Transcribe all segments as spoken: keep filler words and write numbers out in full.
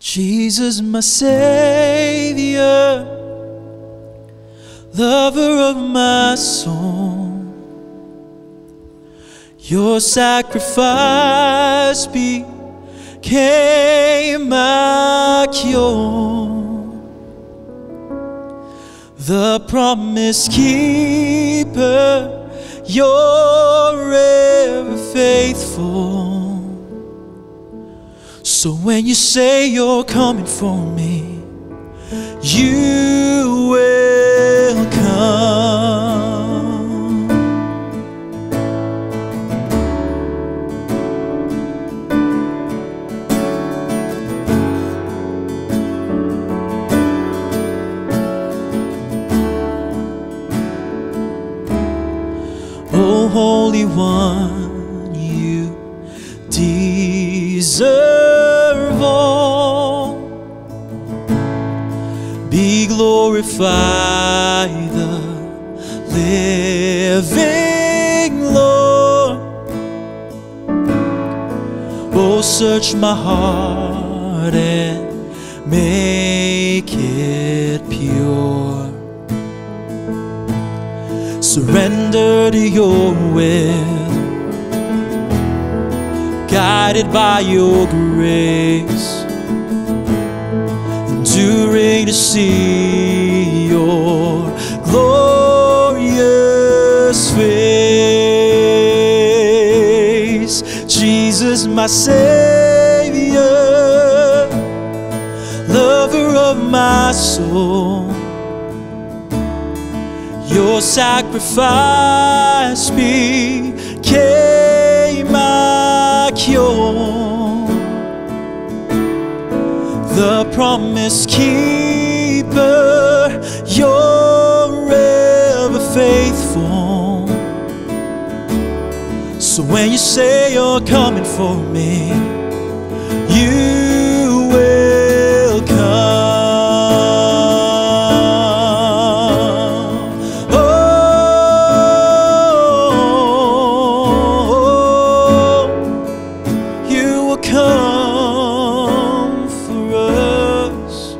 Jesus, my Savior, lover of my soul, your sacrifice became my cure. The promise keeper, you're ever faithful. So when you say you're coming for me, you will come. Oh, Holy One, you deserve all. Be glorified, the living Lord. Oh, search my heart and make it pure. Surrender to your will, guided by your grace, enduring to see your glorious face. Jesus, my Savior, lover of my soul, your sacrifice became my cure. The promise keeper, you're ever faithful. So when you say you're coming for me, you will come. Come for us.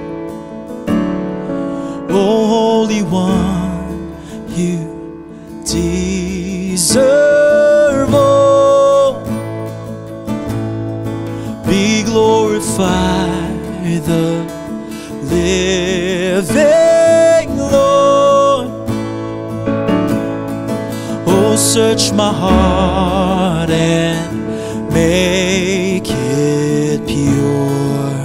Oh, Holy One, you deserve all. Be glorified, the living Lord. Oh, search my heart and make it pure.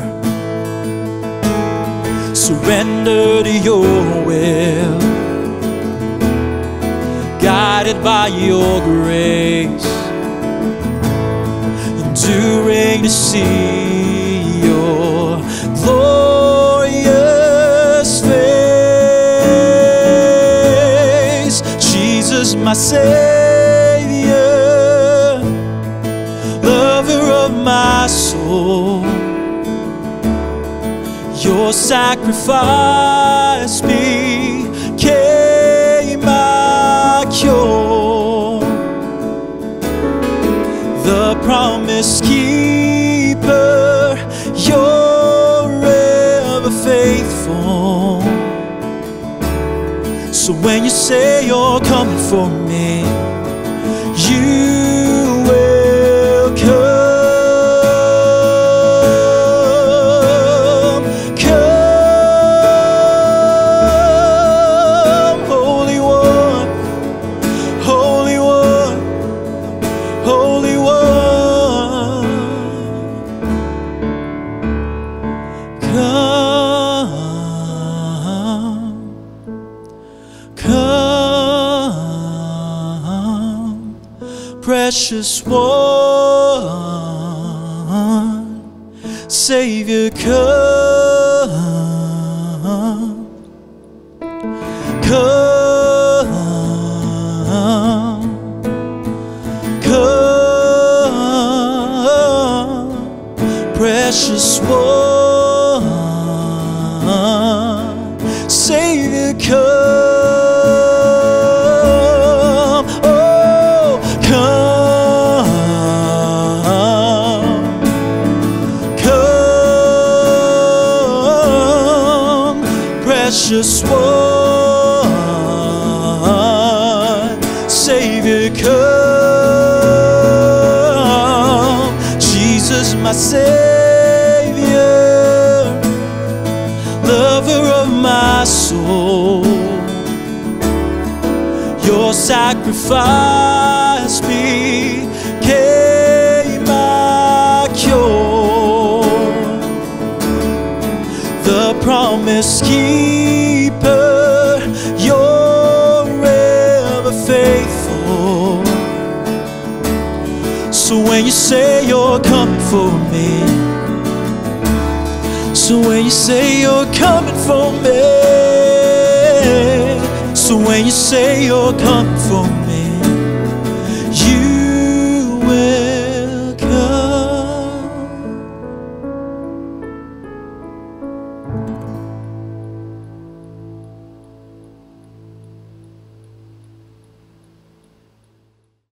Surrender to your will, guided by your grace, enduring to see your glorious face. Jesus, my Savior, lover of my soul, your sacrifice became my cure. The promise keeper, you're ever faithful. So when you say you're coming for me, you will come. Precious one, Savior, come, come, come, precious one, Savior, come. Come, come, precious one, Savior, come. Jesus, my Savior, lover of my soul, your sacrifice became my cure. The promise keeper, you're ever faithful. So when you say you're coming for me, so when you say you're coming for me, so when you say you're coming for me,